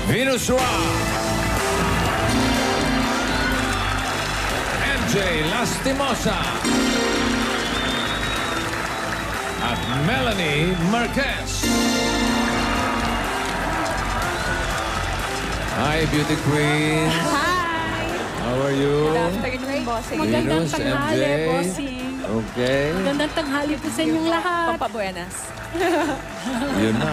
Venus Ra. MJ Lastimosa. At Melanie Marquez. Hi, beauty queen. Hi! How are you? Good afternoon, bossing. Magandang Venus, tanghali, MJ. bossing. Okay. Magandang tanghali po sa inyong lahat. Pampabuenas. Yun na.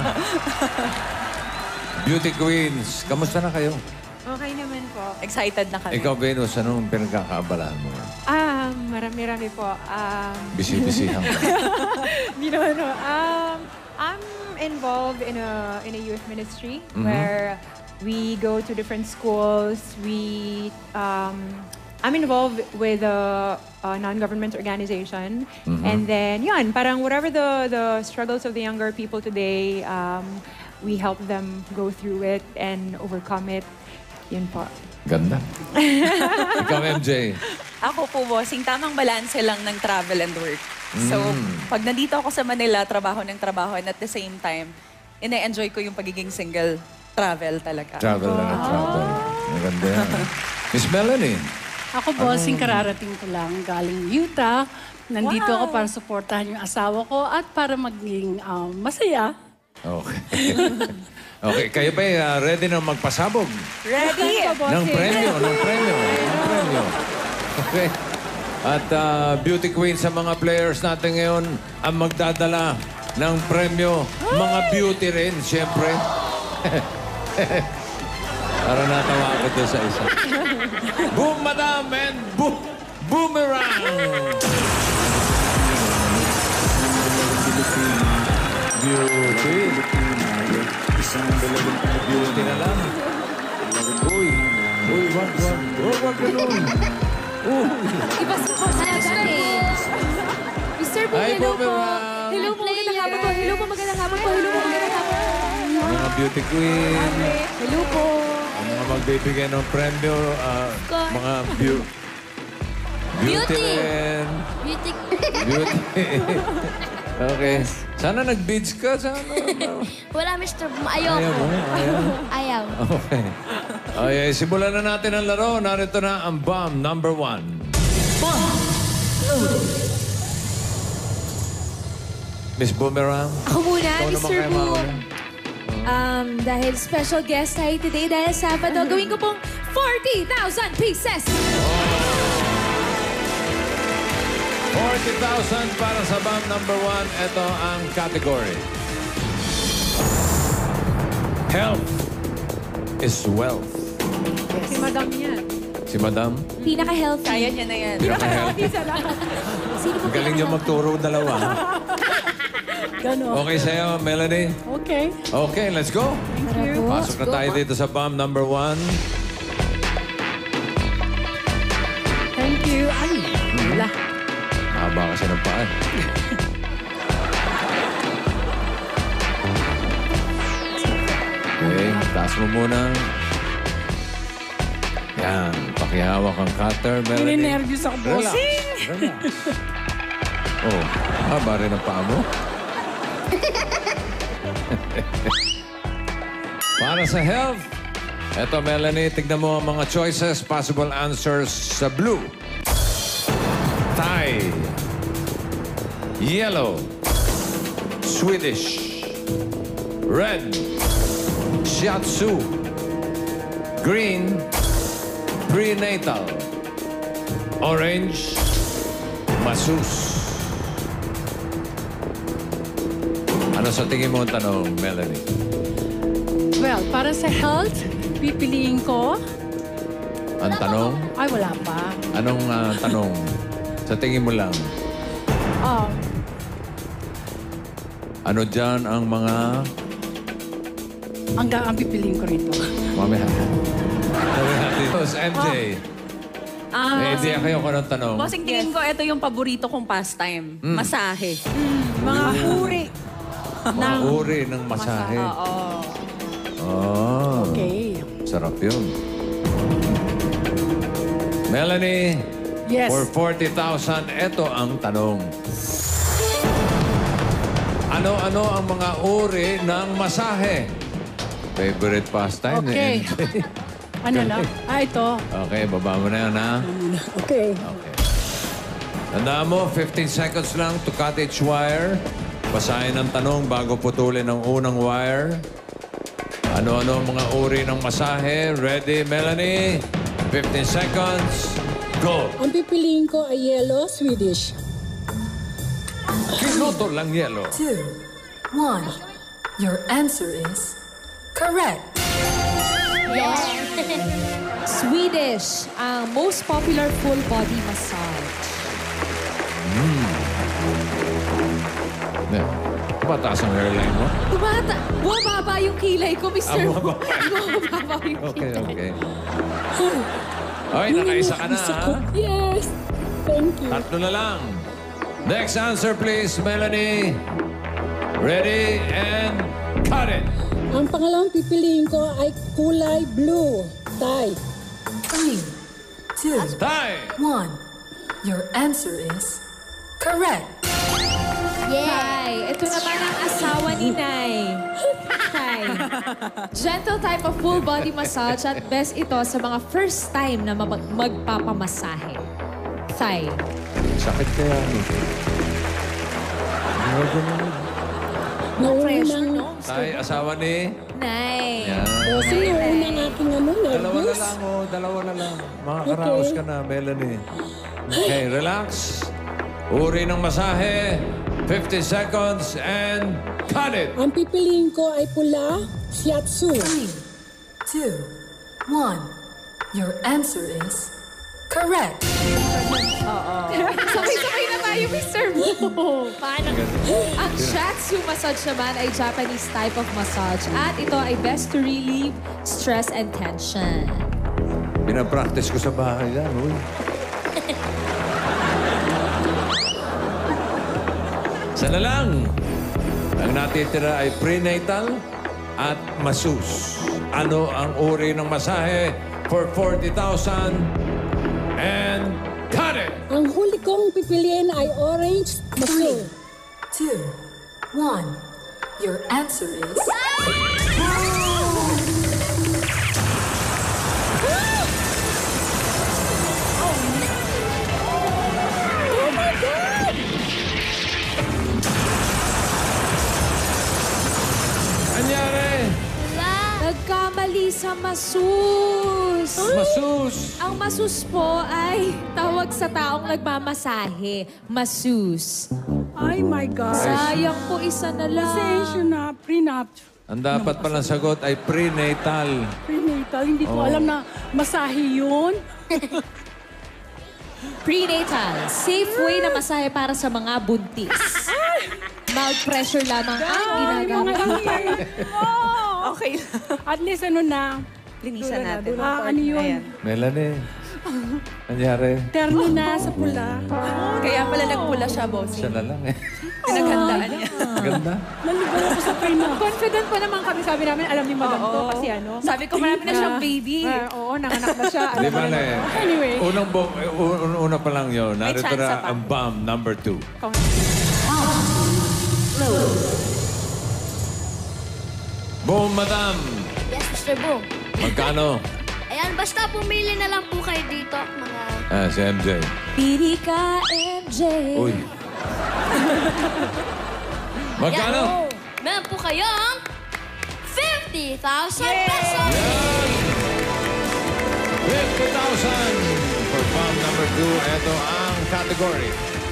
Beauty queens, kamusta na kayo? Okay naman po. Excited na kami. Ikaw, Venus, anong pinagkakaabalahan mo? Marami-rami po. Bisi-bisihan ka. Hindi naman, no. I'm involved in a youth ministry where we go to different schools. I'm involved with a non-government organization. And then, yun, parang whatever the struggles of the younger people today, we help them go through it and overcome it. Yun po. Ganda. Ikaw, MJ. Ako po, bossing, tamang balanse lang ng travel and work. So, pag nandito ako sa Manila, trabaho ng trabaho, and at the same time, ina-enjoy ko yung pagiging single travel talaga. Travel lang at travel. Maganda yan. Miss Melanie. Ako, bossing, kararating ko lang galing Utah. Nandito ako para suportahan yung asawa ko at para maging masaya. Okay. Okay, kayo ba ready na magpasabog? Ready? Ng premyo. Okay. At beauty queen sa mga players natin ngayon ang magdadala ng premyo. Mga beauty rin, siyempre. Para natawa ako doon sa isa. Boom, madam, and boomerang! Beauty. Beauty na lang. Uy, wag ganun. Iba sa po sa Mr. Boom, Hi, hello po. Boomerang. Hello po, magandang hapon po. Hello po, magandang hapon po. Hello po, magandang hapon. Mga beauty queen. Hello po. Ang mga magbibigay ng premyo, mga beauty rin. Beauty. Beauty. Okay. Sana nag-beads ka. Sana. Wala, Mr. Boom. Ayaw mo? Ayaw? Ayaw. Okay. Okay, simulan na natin ang laro. Narito na ang bomb number 1. Miss Boomerang. Ako muna, Ikaw naman Mr. kayo Boom. mauna. Dahil special guest tayo today, dahil Sabado, gawin ko pong 40,000 pieces. 40,000 para sa bomb number 1. Ito ang category. Health is wealth. Si Madam yan. Si Madam, Pinaka-healthy. Kaya niya na yan. pinaka-healthy. Sino po Ang galing niyo magturo dalawa. Gano'n. Okay sa'yo, Melanie? Okay. Okay, let's go. Thank you. Pasok na tayo dito sa bomb number 1. Thank you. Ay, wala. Mahaba kasi ng paa. Okay, taas mo muna. Yan, pakihawak ang cutter, Melanie. Ninenervyos ako, bossing. Relax. Oh, haba rin ang paa mo. Para sa health, eto Melanie, tignan mo ang mga choices, possible answers sa blue. Thai, yellow, Swedish, red, shiatsu, green, prenatal, orange, masus. Ano sa tingin mo ang tanong, Melanie? Well, para sa health, pipiliin ko. Ang tanong? Ay, wala pa. Anong tanong? Sa tingin mo lang, ano dyan ang mga... Ang pipiliin ko rito. Mamaya. MJ. May idea kayo kung anong tanong? Bossing, tingin ko ito yung paborito kong pastime. Masahe. Mga uri. Mga uri ng masahe. Oo. Oh, Okay. sarap yun. Melanie, Yes. for 40,000, ito ang tanong. Ano-ano ang mga uri ng masahe? Favorite pastime Okay. ni MJ. Ano na? Ito. Okay, baba mo na yan, ha? Okay. Okay. Tandaan mo, 15 seconds lang to cut each wire. Basahin ang tanong bago putulin ang unang wire. Ano-ano ang mga uri ng masahe? Ready, Melanie? 15 seconds. Go! Ang pipiliin ko ay yellow Swedish. Kinuto lang yelo. 2, 1. Your answer is correct. Swedish, ang most popular full body massage. Mataas ang hairline mo? Bumaba yung kilay ko, Mr. bumaba. Bumaba yung Okay, okay. Okay, nakaisa ka na, ha? Yes. Thank you. Tatlo na lang. Next answer, please, Melanie. Ready and cut it. Ang pangalawang pipiliin ko ay kulay blue. Thai. 3, 2, Time! 1. Your answer is correct. Yay! Ito naman ang asawa ni Nay. Hi. Gentle type of full body massage at best ito sa mga first time na magpapamasahe. Thai. Sakit kaya nito. Naunang, Tay, asawa ni... Nay. Yan. o sino unang aking Dalawa na nervous? lang, oh. Dalawa na lang. Makakaraos ka na, Melanie. Okay, relax. Uri ng masahe. 50 seconds and cut it. Ang pipiliin ko ay pula, shiatsu. 3, 2, 1. Your answer is correct. Sabay-sabay na tayo, Mr. Mo. Paano? Ang shiatsu massage naman ay Japanese type of massage at ito ay best to relieve stress and tension. Pinapractice ko sa bahay yan, uy. Sana lang. Ang natitira ay prenatal at masseuse. Ano ang uri ng masahe for 40,000 and cut it! Ang huli kong pipiliin ay orange masu. 2, 1. Your answer is Anyari? Nagkamali sa masus. Masseuse. Ang masus po ay tawag sa taong nagmamasahe. Masus. Ay, my God. Sayang po, isa na lang. Pasensya na. Prenup. Ang dapat palang sagot ay prenatal. Prenatal. Hindi ko alam na masahe yun. Prenatal. Safe way na masahe para sa mga buntis. Mild pressure lamang ang ginagawa. Okay lang. At least ano na. Linisan natin. Ano yun? Ayan. Melanie. Anyari? Terno na sa pula. Kaya pala nagpula siya, bossing. Siya na lang eh. Pinaghandaan niya. Ganda. Naligaw ako sa prenup. Confident pa naman kami. Sabi namin, alam ni Madam to Oo. kasi ano. Sabi ko, marami na siyang baby. Oo, nanganak na siya. Di ba na eh? Anyway. Una pa lang yun. May Narito chance na pa. ang bomb number 2. Boom, madam. Yes, Mr. Boom. Magkano? Ayan, basta pumili na lang po kayo dito. Mga... Si MJ. Pili ka, MJ. Uy. Magkano? Meron po kayong 50,000 pesos. Yan! 50,000 for bomb number 2. Ito ang category.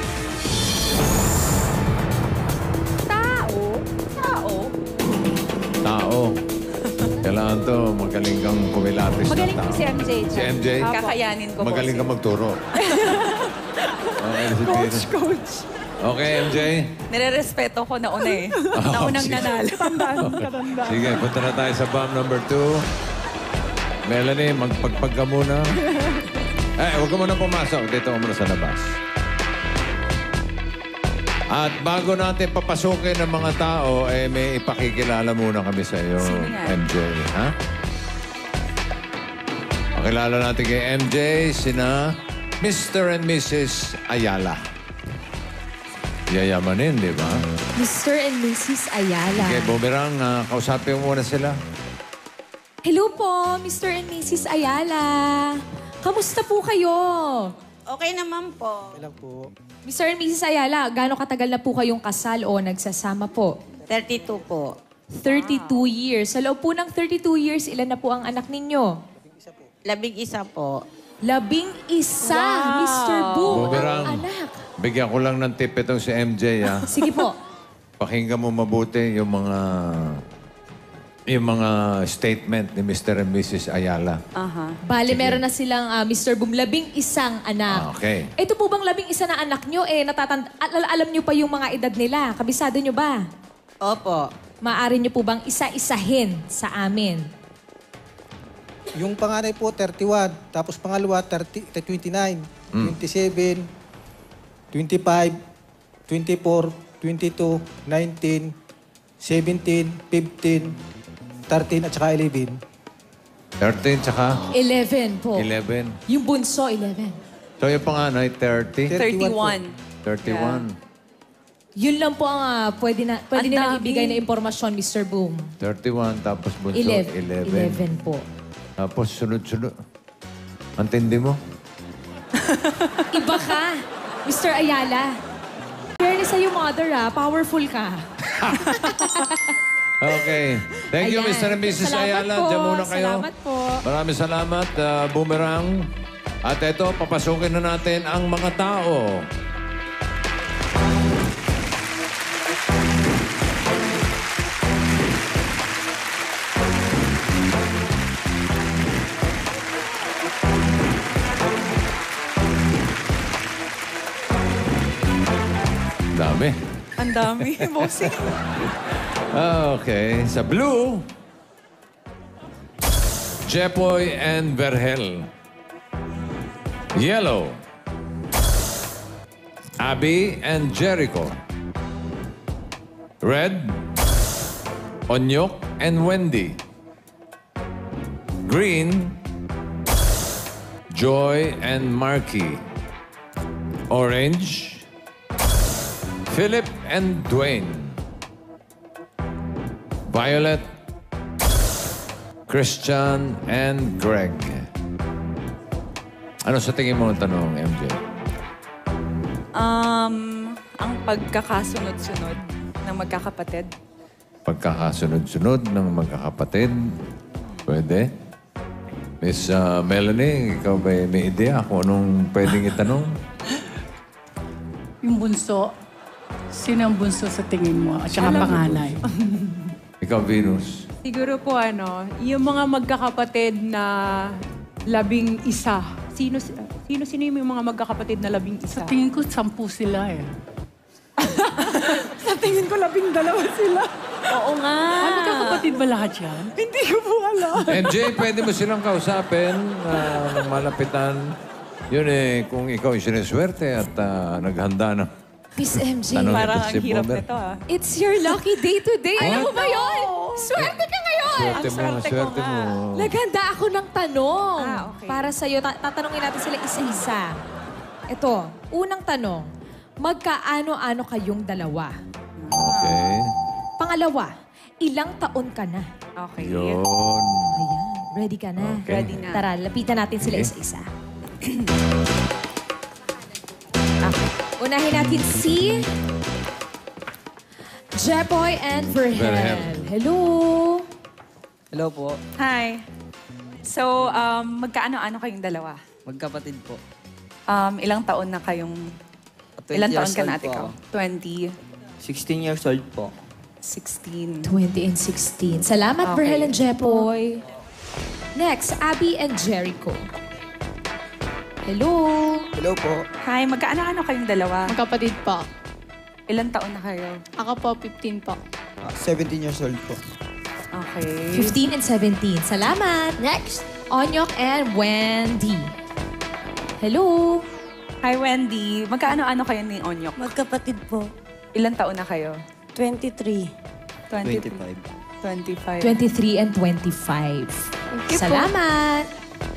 Tao. Kailangan to, magaling kang kumilatis Magaling ng tao. si MJ. Si MJ? Kakayanin ko, Magaling bossing. kang magturo. Okay, si Coach. Okay, MJ. Nire-respeto ko na una eh. Naunang sige. nanalo. Sige, punta na tayo sa bomb number 2. Melanie, magpagpag ka muna. Huwag ka muna pumasok. Dito ka muna sa labas. At bago natin papasukin ng mga tao, may ipakikilala muna kami sa iyo, Sino yan? MJ. Ha? Pakilala natin kay MJ, sina Mr. and Mrs. Ayala. Yayamanin, di ba? Mr. and Mrs. Ayala. Okay, Boomerang, kausapin mo muna sila. Hello po, Mr. and Mrs. Ayala. Kamusta po kayo? Okay naman po. Ilan po? Mr. and Mrs. Ayala, gaano katagal na po kayong kasal o nagsasama po? 32 po. 32 years. Sa loob po ng 32 years, ilan na po ang anak ninyo? 11 po. 11, Mr. Boom, Bumerang. ang anak. Bigyan ko lang ng tip itong si MJ, ha? Sige po. Pakinggan mo mabuti yung mga statement ni Mr. and Mrs. Ayala. Bale, meron na silang Mr. Boom, 11 anak. Okay. Ito po bang 11 na anak nyo, alam nyo pa yung mga edad nila? Kabisado nyo ba? Opo. Maaari nyo po bang isa-isahin sa amin? Yung panganay po, 31. Tapos pangalawa, 29. 27, 25, 24, 22, 19, 17, 15, 13, at saka 11. 13 tsaka 11 po. 11. Yung bunso, 11. So yung panganay, 30. 31. 31. Yun lang po ang pwede Ang nilang dami. ibigay na impormasyon, Mr. Boom. 31, tapos bunso, 11. 11 po. Tapos sunod-sunod. Antindi mo? Iba ka, Mr. Ayala. Fairness sa'yo, mother, powerful ka. Okay. Thank you, Ayan. Mr. and Mrs. Salamat Ayala. po. Diyan muna kayo. Salamat po. Maraming salamat, Boomerang. At ito, papasukin na natin ang mga tao. Dami. Ang dami, bossing. Okay. Sa blue, Jepoy and Verhel. Yellow, Abby and Jericho. Red, Onyok and Wendy. Green, Joy and Marky. Orange, Philip and Dwayne. Violet, Christian and Greg. Ano sa tingin mo ang tanong, MJ? Ang pagkakasunod-sunod ng magkakapatid. Pagkakasunod-sunod ng magkakapatid. Pwede. Miss Melanie, ikaw ba may idea kung anong pwedeng itanong? Yung bunso, sino ang bunso sa tingin mo? At saka panganay. Ikaw, Venus. Siguro po yung mga magkakapatid na 11. Sino yung mga magkakapatid na 11? Sa tingin ko, 10 sila eh. Sa tingin ko, 12 sila. Oo nga. Ay, magkakapatid ba lahat yan? Hindi ko po alam. MJ, pwede mo silang kausapin ng malapitan. Yun kung ikaw ay sineswerte at naghanda ng Miss MJ, tanong Parang ito ang si hirap Boomer. nito, it's your lucky day today. Alam mo ba yun? Swerte ka ngayon! Swerte mo, swerte ko swerte nga. mo. Naghanda ako ng tanong. Okay. Para sa'yo. Tatanungin natin sila isa-isa. Ito, unang tanong. Magkaano-ano kayong dalawa? Okay. Pangalawa, ilang taon ka na? Okay. Yun. Ayan, ready ka na? Okay. Ready na. Tara, lapitan natin sila Okay. isa-isa. Unahin natin si Jepoy and Verhel. Verhel. Hello. Hello po. Hi. So, magkaano-ano kayong dalawa? Magkapatid po. Ilang taon na kayong... 20 Ilang taon years ka old na, po ate ikaw? ako. 20, 16 years old po. 16. 20 and 16. Salamat, Okay. Verhel and Jepoy. Next, Abby and Jericho. Hello. Hello po. Hi, magkaano-ano kayong dalawa? Magkapatid po. Ilang taon na kayo? Ako po, 15 po. 17 years old po. Okay. 15 and 17. Salamat. Next, Onyok and Wendy. Hello. Hi, Wendy. Magkaano-ano kayo ni Onyok? Magkapatid po. Ilang taon na kayo? 23. 25. 25. 23 and 25. you po. Salamat.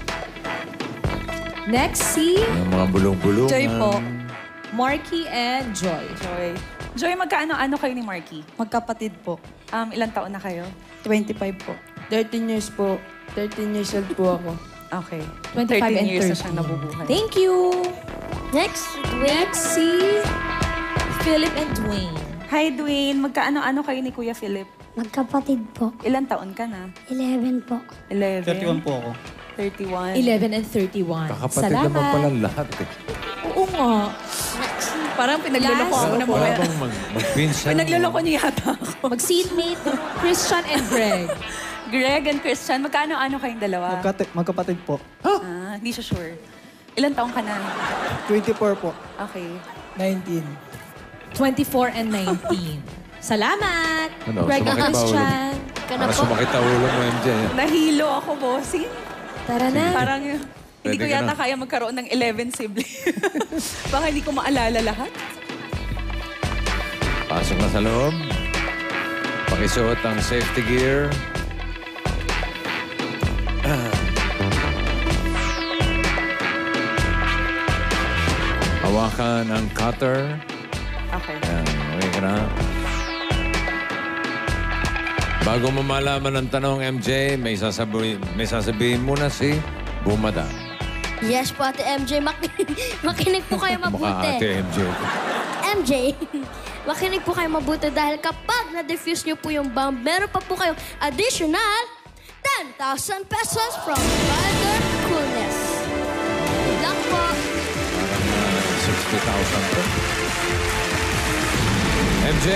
Next, si Yung mga bulong-bulong. Joy po. Marky and Joy. Joy. Joy, magkaano-ano kayo ni Marky? Magkapatid po. Ilang taon na kayo? 25 po. 13 years po. 13 years old po ako. Okay. 25 13 and years na 30. siyang nabubuhay. Thank you. Next, si Philip and Dwayne. Hi, Dwayne. Magkaano-ano kayo ni Kuya Philip? Magkapatid po. Ilan taon ka na? 11 po. 11. 31 po ako. 31. 11 and 31. Kakapatid naman pala lahat eh. Oo nga. Parang pinagluloko ako ng Wala mga... bang magpinsan? Pinagluloko niyo yata ako. Mag-seatmate, Christian and Greg. Greg and Christian, magkaano-ano kayong dalawa? Magkapatid po. Hindi siya sure. Ilan taong ka na? 24 po. Okay. 19. 24 and 19. Salamat! Ano, Greg and sumakit ba ulo? Christian. Para sumakit ang ulo mo, MJ. Nahilo ako, bossing. Tara na. Parang hindi Pwede ko ka yata na. kaya magkaroon ng 11 siblings. Baka hindi ko maalala lahat. Pasok na sa loob. Pakisuot ang safety gear. Hawakan ang cutter. Okay. Yan, okay ka na. Bago mo malaman ang tanong, MJ, may sasabihin muna si Bumadang. Yes po, Ate MJ. Makinig po kayo Mukha mabuti. ate MJ. MJ, makinig po kayo mabuti dahil kapag na-defuse niyo po yung bomb, meron pa po kayong additional 10,000 pesos from Father Coolness. Good luck po. Parang 60,000 to. MJ!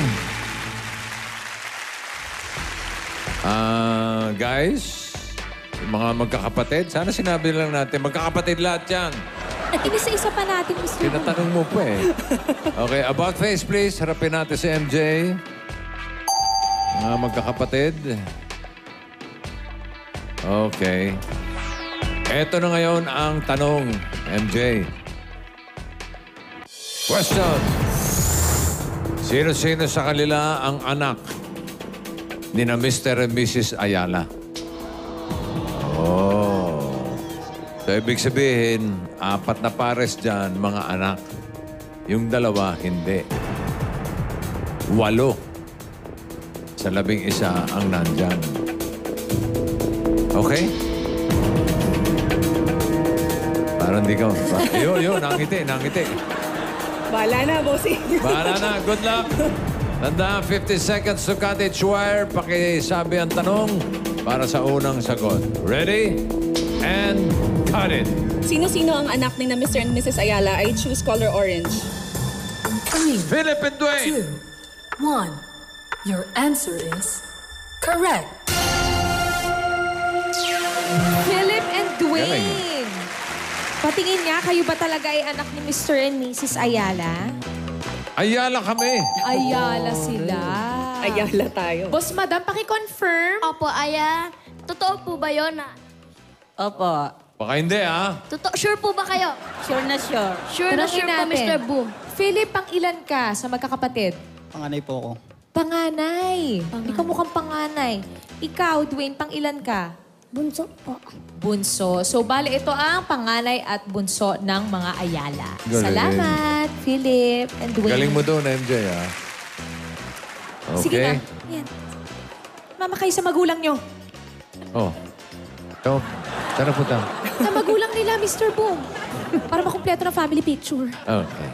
Guys, yung mga magkakapatid, sana sinabi lang natin, magkakapatid lahat yan. Inisa-isa pa natin, Mr. Tinatanong mo pa eh. Okay, about face please. Harapin natin si MJ. Mga magkakapatid. Okay. Eto na ngayon ang tanong, MJ. Question. Sino-sino sa kanila ang anak ni na Mr. and Mrs. Ayala? Oh. So, ibig sabihin, 4 na pares dyan, mga anak. Yung 2, hindi. 8. Sa 11 ang nandyan. Okay? Parang di ka... Yun, nangiti. Bahala na, bossing. Bahala na. Good luck. Tandaan, 50 seconds to cottage wire. Pakisabi ang tanong para sa unang sagot. Ready? And cut it. Sino-sino ang anak ni na Mr. and Mrs. Ayala? I choose color orange. 3, Philip and Dwayne. 2, 1. Your answer is correct. Philip and Dwayne. Galing. Patingin nga, kayo ba talaga ay anak ni Mr. and Mrs. Ayala? Ayala kami. Ayala sila. Ayala tayo. Boss Madam, paki-confirm. Opo, totoo po ba yun? Opo. Baka hindi, ha? Sure po ba kayo? Sure na sure. Sure na Tanungin sure po, natin. Mr. Boom. Philip, pang ilan ka sa magkakapatid? Panganay po ako. Panganay. Ikaw mukhang panganay. Ikaw, Dwayne, pang ilan ka? Bunso po. Bunso. So, bali ito ang panganay at bunso ng mga Ayala. Galing. Salamat, Philip and Dwayne. Galing mo doon, MJ, ha? Okay. Sige na. Yan. Mama kayo sa magulang nyo. Oh. So, saan na punta? Sa magulang nila, Mr. Boom. Para makumpleto ng family picture. Okay.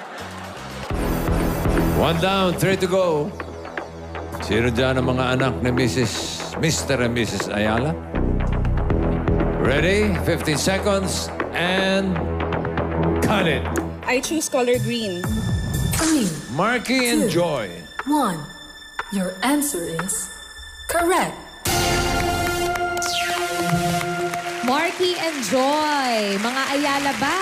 1 down, 3 to go. Sino dyan ang mga anak ni Mr. and Mrs. Ayala? Ready? 15 seconds and cut it. I choose color green. 3, Marky and Joy. 1. Your answer is correct. Marky and Joy. Mga Ayala ba?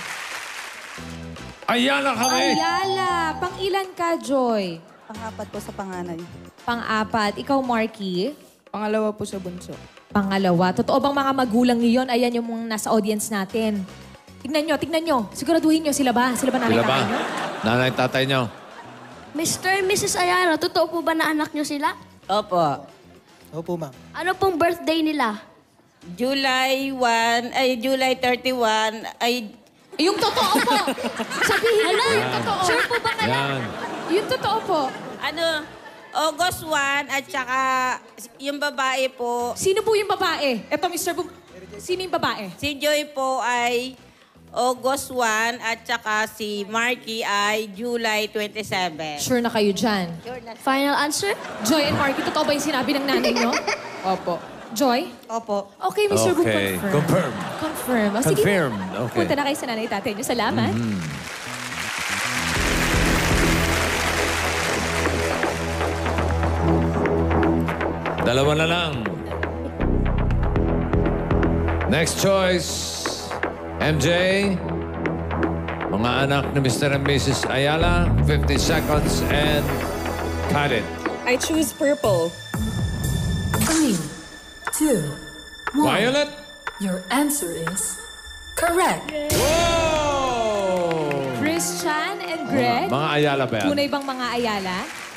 Ayala kami! Ayala. Pang ilan ka, Joy? Pang-4 po sa panganay. Pang-4. Ikaw, Marky? Pangalawa po sa bunso. Pangalawa. Totoo bang mga magulang niyo yun? Ayan yung mga nasa audience natin. Tignan nyo. Siguraduhin nyo, sila ba? Sila ba nanay Sila ba? tatay nyo? Nanay, tatay nyo? Mr. and Mrs. Ayala, totoo po ba na anak niyo sila? Opo. Opo, ma'am. Ano pong birthday nila? July 31, Yung totoo po! Sabihin mo yung totoo. Sure po ba kayo? Yan. Yung totoo po. ano, August 1 at saka yung babae po, Sino po yung babae? Eto, Mr. Boom. Sino yung babae? si Joy po ay August 1 at saka si Marky ay July 27. Sure na kayo dyan. Final answer? Joy and Marky, totoo ba yung sinabi ng nanay nyo? Opo. Joy? Opo. Okay, Mr. Boom, Okay, confirm. confirm. Confirm. O, sige. Confirm. Okay. Punta na kayo sa nanay tatay nyo. Salamat. Dalawa na lang. Next choice, MJ. Mga anak ni Mr. and Mrs. Ayala, 50 seconds and cut it. I choose purple. 3, 2, 1. Violet? Your answer is correct. Whoa! Christian and Greg. Mga Ayala ba yan? Tunay bang mga Ayala?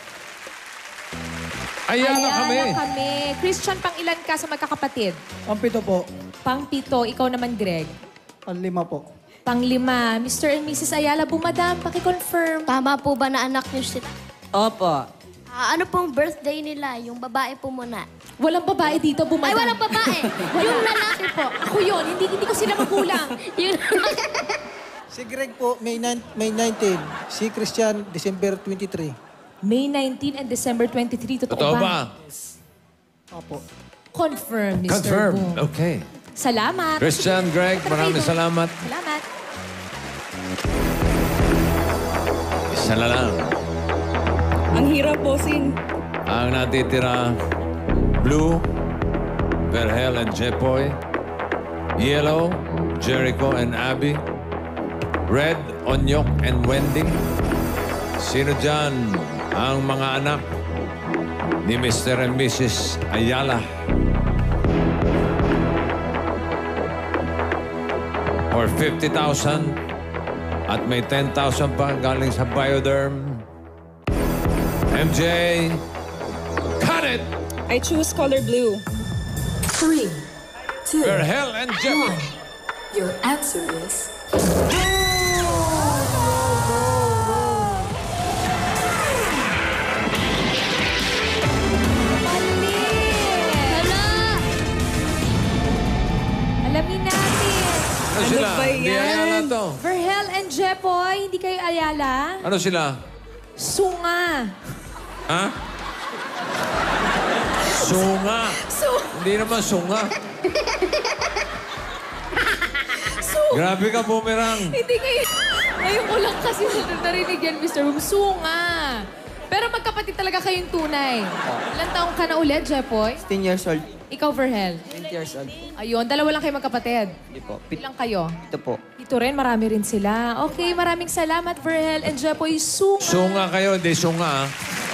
Ayala kami. kami. Christian, pang ilan ka sa magkakapatid? Pampito po. Pang 7. Ikaw naman, Greg. Panlima po. Pang 5. Mr. and Mrs. Ayala, bumadam, paki-confirm. Tama po ba na anak niyo sila? Opo. Ano pong birthday nila? Yung babae po muna. Walang babae dito, bumadam. Ay, walang babae. Yung lalaki po. Ako yun, hindi ko sila magulang. Yun. Si Greg po, May 19. Si Christian, December 23. May 19 and December 23. Totoo, Totoo ba? Opo. Confirm, Mr. Confirm. Boom. Okay. Salamat. Christian, Greg, maraming salamat. Salamat. Isa na lang. Ang hirap, bossing. Ang natitira, Blue, Verhel and Jepoy. Yellow, Jericho and Abby. Red, Onyok and Wendy. Sino dyan ang mga anak ni Mr. and Mrs. Ayala? For 50,000 at may 10,000 pa galing sa Bioderm. MJ, cut it! I choose color blue. 3, 2, Verhel and Jepoy. 1. Your answer is Hala! Alamin natin. Ano sila? ba Hindi yan? Ayala to. Verhel and Jepoy, hindi kayo Ayala? Ano sila? Sunga. Ha? Sunga. Hindi naman sunga. Grabe ka, bumerang. Hindi kayo. Ngayon ko lang kasi narinig yan, Mr. Boom. Sunga. Pero magkapatid talaga kayong tunay. Ilang taong ka na ulit, Jepoy? 16 years old. Ikaw, Verhel? 20 years old. Ayun, dalawa lang kayo magkapatid. Hindi po. Ilang kayo? Ito po. Ito rin, marami rin sila. Okay, maraming salamat, Verhel and Jepoy. Sunga. Sunga kayo, hindi sunga, ah.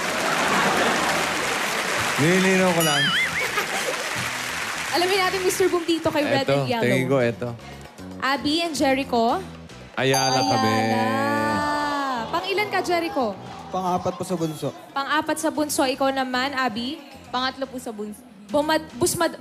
Nilinaw ko lang. Alamin natin, Mr. Boom, dito kay Red and Yellow. Tingin ko, eto. Abby and Jericho. Ayala kami. Pang ilan ka, Jericho? Pang-apat po sa bunso. Pang-apat sa bunso. Ikaw naman, Abby? Pangatlo po sa bunso. Busmad.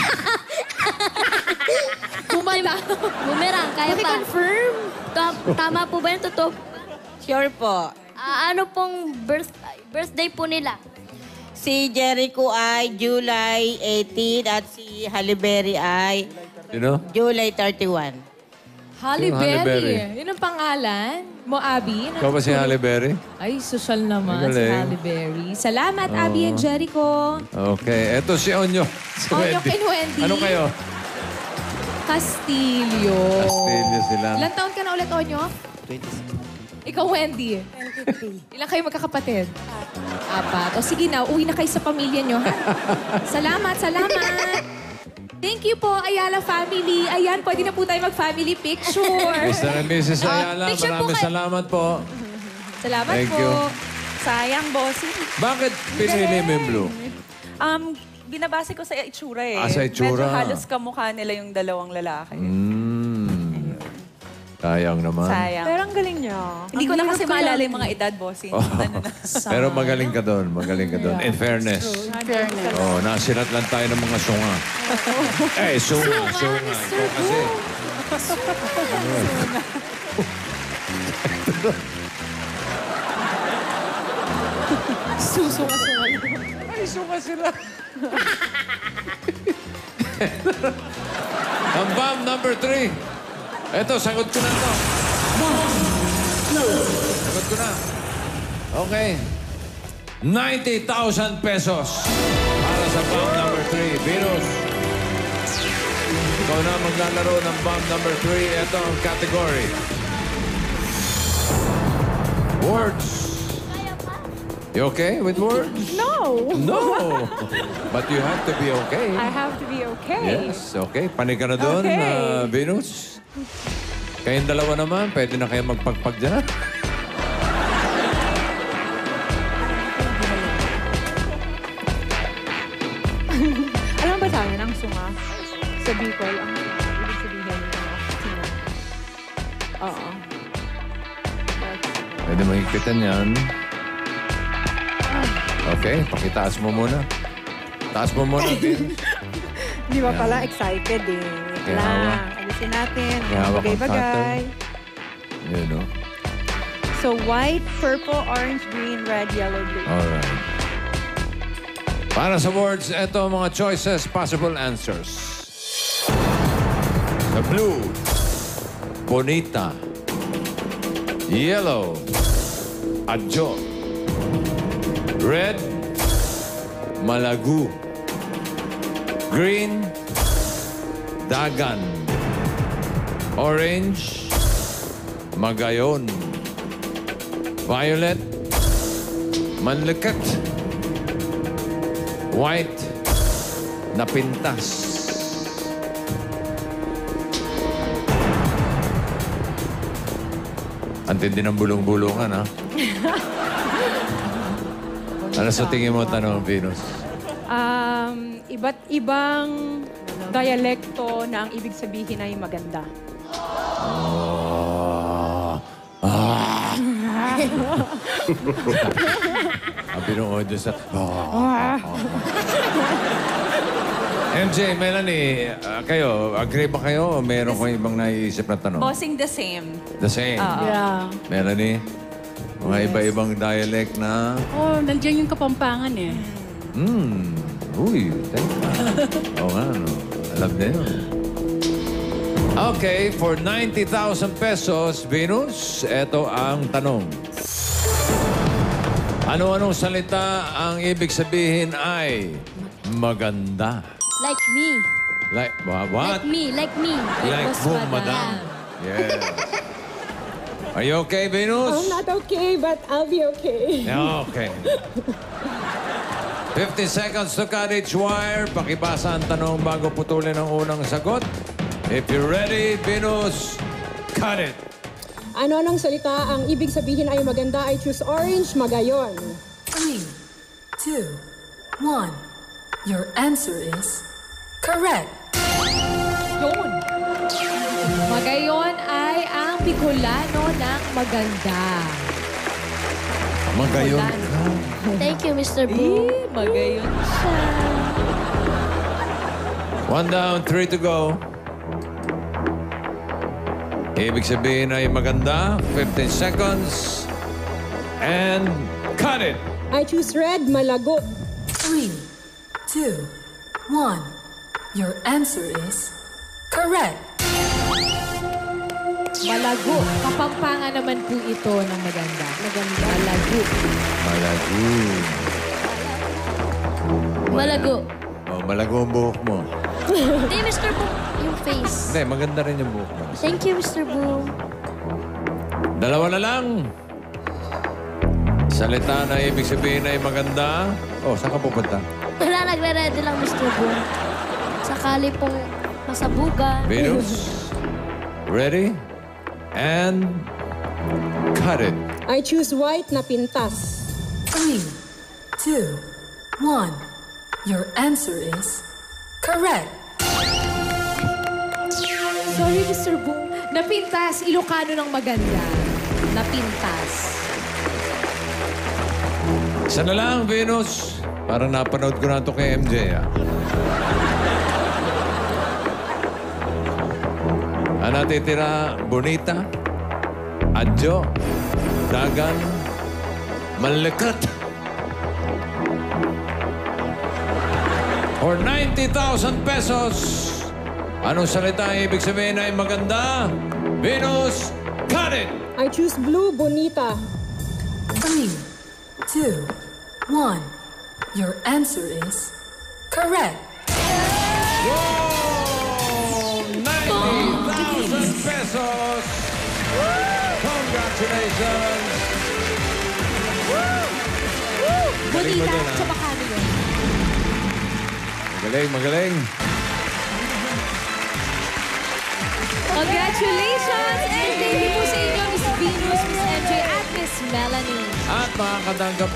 Bumala. Bumerang, kaya pa. Confirm. Tama po ba yung totoo? Sure po. Ano pong birthday po nila? Si Jericho ay July 18 at si Halle ay Sino? July 31. Halle Sino Halle Berry? Berry. Yun ang pangalan mo, Abby. Ikaw ba si Halle Berry? Ay, social naman Ang si galing. Halle Berry. Salamat, Oo. Abby and Jericho. Okay. Eto si Onyo. Si Onyo Wendy. and Wendy. Ano kayo? Castillo. Castillo sila. Ilan taon ka na ulit, Onyo? 26. Ikaw, Wendy. 23. Ilan kayo magkakapatid? Apat. O sige na, uwi na kayo sa pamilya nyo, ha? Salamat. Thank you po, Ayala family. Ayan, pwede na po tayo mag-family picture. Mr. and Mrs. Ayala, picture po maraming kayo. salamat po. Salamat Thank po. you. Sayang, bossing. Bakit pinili mo yung blue? Binabase ko sa itsura eh. Ah, sa itsura. Medyo halos kamukha nila yung dalawang lalaki. Sayang naman. Sayang. Pero ang galing niya. Hindi ko na kasi maalala yung mga edad, bossing. Oh. Ano na. Pero magaling ka doon. In fairness. Oh, nasilat lang tayo ng mga sunga. Sunga. Ikaw kasi. Susunga-sunga lang. Ay, sunga sila. Ang bomb number 3. Eto, sagot ko na to. Sagot ko na. Okay. 90,000 pesos para sa bomb number 3. Venus. Ikaw na maglalaro ng bomb number 3. Ito ang category. Words. You okay with words? No. No. But you have to be okay. I have to be okay. Yes, okay. Panig ka na doon, Okay. Venus. Kayong dalawa naman, pwede na kayo magpagpag dyan. Alam ba sa amin, ang sunga sa Bicol, ang ibig sabihin ng sunga. Oo. Pwede mahigpitan yan. Okay, pakitaas mo muna. Taas mo muna, Venus. Di ba pala excited eh. Wait Kaya lang. hawak. Alisin natin. Kaya hawak ang Bagay-bagay. Yun, no? So white, purple, orange, green, red, yellow, blue. Alright. Para sa words, ito ang mga choices, possible answers. The blue, bonita. Yellow, adjo. Red, malagu. Green, dagan. Orange, magayon. Violet, manlikat. White, napintas. Ang tindi ng bulong-bulungan, ha? Ano sa tingin mo tanong, Venus? Iba't ibang dialekto na ang ibig sabihin ay maganda. Ang binuod doon sa... MJ, Melanie, kayo, agree ba kayo o meron kayong ibang naiisip na tanong? Bossing the same. The same? Yeah. Melanie, mga iba-ibang dialect na... Oh, nandiyan yung Kapampangan eh. Uy, teka. Oo nga, no? Alam na yun. Okay, for 90,000 pesos, Venus, ito ang tanong. Ano-anong salita ang ibig sabihin ay maganda? Like me. Like, what? Like me. Like me. Like Boss boom, madam. Yes. Are you okay, Venus? I'm not okay, but I'll be okay. Yeah, okay. 50 seconds to cut each wire. Pakibasa ang tanong bago putulin ang unang sagot. If you're ready, Venus, cut it. Ano ng salita ang ibig sabihin ay maganda? I choose orange, magayon. 3, 2, 1. Your answer is correct. Yun. Magayon ay ang Bicolano ng maganda. Magayon Bicolano. ka. Thank you, Mr. Boo. Magayon siya. 1 down, 3 to go. Ibig sabihin ay maganda. 15 seconds. And cut it. I choose red, malago. 3, 2, 1. Your answer is correct. Malago. Kapampangan naman po ito ng maganda. Maganda. Malago. Malago. Malago. Oh, malago ang buhok mo. Hindi, Mr. Boo. Yung face. Hindi, maganda rin yung buhok mo. Thank you, Mr. Boo. Dalawa na lang. Salita na ibig sabihin ay maganda. Oh, saan ka pupunta? Wala, nagre-ready lang, Mr. Boo. Sakali pong masabugan. Venus, ready? And cut it. I choose white na pintas. 3, 2, 1. Your answer is correct. Sorry, Mr. Boo. Napintas. Ilocano ng maganda. Napintas. Isa na lang, Venus. Parang napanood ko na ito kay MJ, ah. Ang natitira, bonita, adjo, dagan, manlikat. or 90,000 pesos. Anong salita ang ibig sabihin ay maganda? Venus, cut it! I choose blue, bonita. 3, 2, 1. Your answer is correct. Whoa! 90,000 pesos! Congratulations! Bonita, mo din, ah. sa makano yun? Magaling, magaling. Congratulations! And thank you po sa inyo, Miss Venus, Miss MJ, at Miss Melanie. At makakatanggap